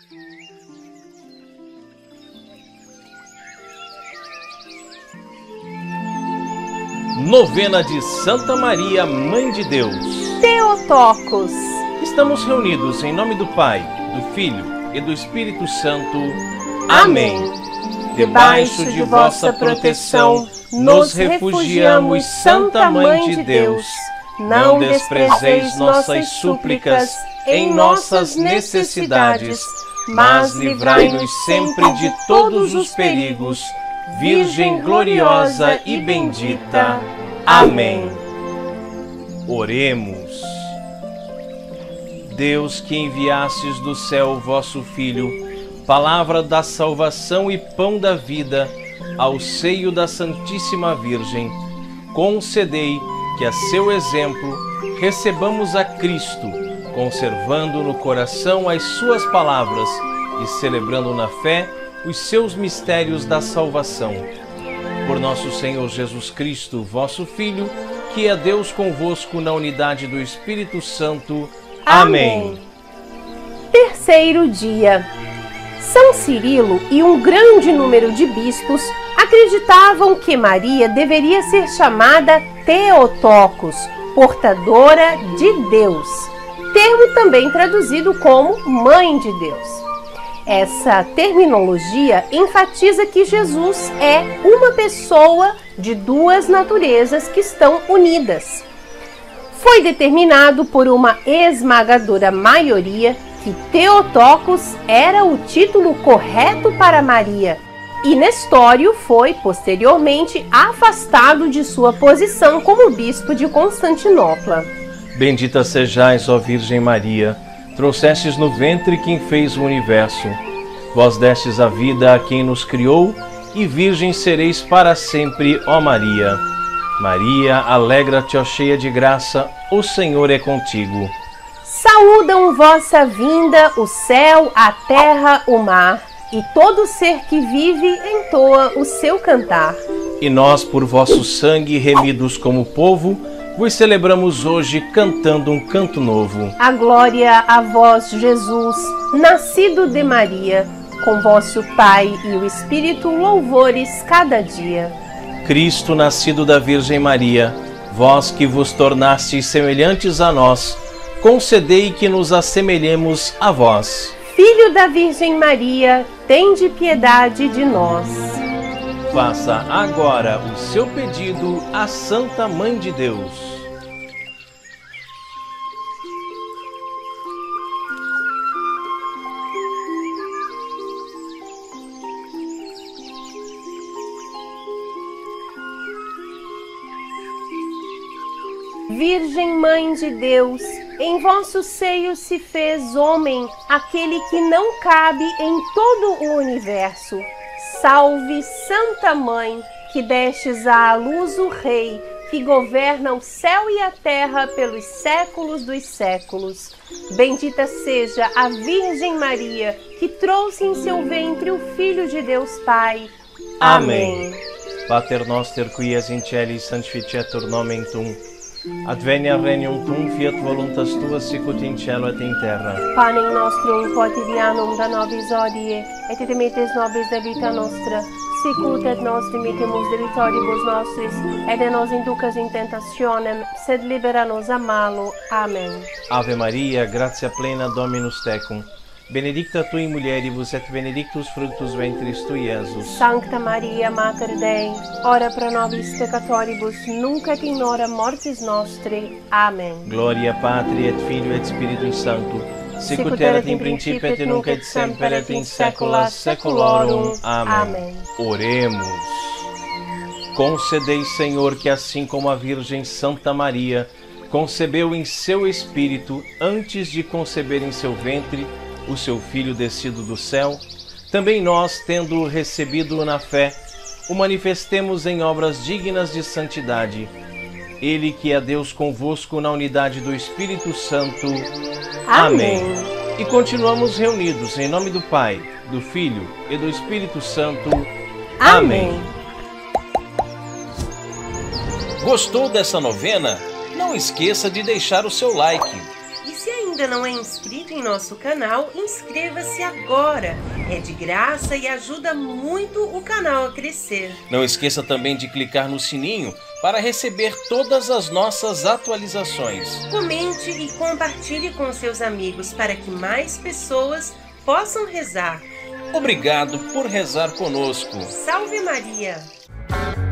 Novena de Santa Maria, Mãe de Deus. Theotokos. Estamos reunidos em nome do Pai, do Filho e do Espírito Santo. Amém. Debaixo de vossa proteção, nos refugiamos, Santa Mãe de Deus. Não desprezeis nossas súplicas em nossas necessidades, mas livrai-nos sempre de todos os perigos. Virgem gloriosa e bendita. Amém. Oremos. Deus, que enviastes do céu o vosso Filho, palavra da salvação e pão da vida, ao seio da Santíssima Virgem, concedei que a seu exemplo recebamos a Cristo, conservando no coração as suas palavras e celebrando na fé os seus mistérios da salvação. Por nosso Senhor Jesus Cristo, vosso Filho, que é Deus convosco na unidade do Espírito Santo. Amém. Terceiro dia. São Cirilo e um grande número de bispos acreditavam que Maria deveria ser chamada Theotokos, portadora de Deus, termo também traduzido como Mãe de Deus. Essa terminologia enfatiza que Jesus é uma pessoa de duas naturezas que estão unidas. Foi determinado por uma esmagadora maioria que Theotokos era o título correto para Maria, e Nestório foi posteriormente afastado de sua posição como bispo de Constantinopla. Bendita sejais, ó Virgem Maria, trouxestes no ventre quem fez o universo. Vós destes a vida a quem nos criou, e virgem sereis para sempre, ó Maria. Maria, alegra-te, ó cheia de graça, o Senhor é contigo. Saúdam vossa vinda o céu, a terra, o mar, e todo ser que vive entoa o seu cantar. E nós, por vosso sangue, remidos como povo, vos celebramos hoje cantando um canto novo. A glória a vós, Jesus, nascido de Maria, com vosso Pai e o Espírito louvores cada dia. Cristo, nascido da Virgem Maria, vós que vos tornastes semelhantes a nós, concedei que nos assemelhemos a vós. Filho da Virgem Maria, tende piedade de nós. Faça agora o seu pedido à Santa Mãe de Deus. Virgem Mãe de Deus, em vosso seio se fez homem aquele que não cabe em todo o universo. Salve, Santa Mãe, que destes à luz o Rei, que governa o céu e a terra pelos séculos dos séculos. Bendita seja a Virgem Maria, que trouxe em seu ventre o Filho de Deus Pai. Amém. Pater noster, qui es in celis, sanctificetur nomen tuum. Advenia regnum tuum, fiat voluntas tua, sicut in cielo et in terra. Panem nostrum quotidianum da nobis hodie, et dimittis nobis debita nostra, sicut et nos dimittimus debitoribus nostris, et ne nos inducas in tentationem, sed libera nos a malo. Amen. Ave Maria, gratia plena, Dominus tecum. Benedicta tu in mulieribus et benedictus fructus ventris tui, Iesus. Sancta Maria, Mater Dei, ora pro nobis peccatoribus, nunc et in hora mortis nostri. Amen. Gloria Patri et Filio et Spiritui Sancto, sicut erat in principio et nunc et semper et in saecula saeculorum. Amém. Oremos. Concedei, Senhor, que assim como a Virgem Santa Maria concebeu em seu espírito, antes de conceber em seu ventre, o seu Filho descido do céu, também nós, tendo recebido na fé, o manifestemos em obras dignas de santidade. Ele que é Deus convosco na unidade do Espírito Santo. Amém. E continuamos reunidos em nome do Pai, do Filho e do Espírito Santo. Amém. Gostou dessa novena? Não esqueça de deixar o seu like. E Se ainda não é inscrito em nosso canal, inscreva-se agora. É de graça e ajuda muito o canal a crescer. Não esqueça também de clicar no sininho para receber todas as nossas atualizações. Comente e compartilhe com seus amigos para que mais pessoas possam rezar. Obrigado por rezar conosco. Salve Maria!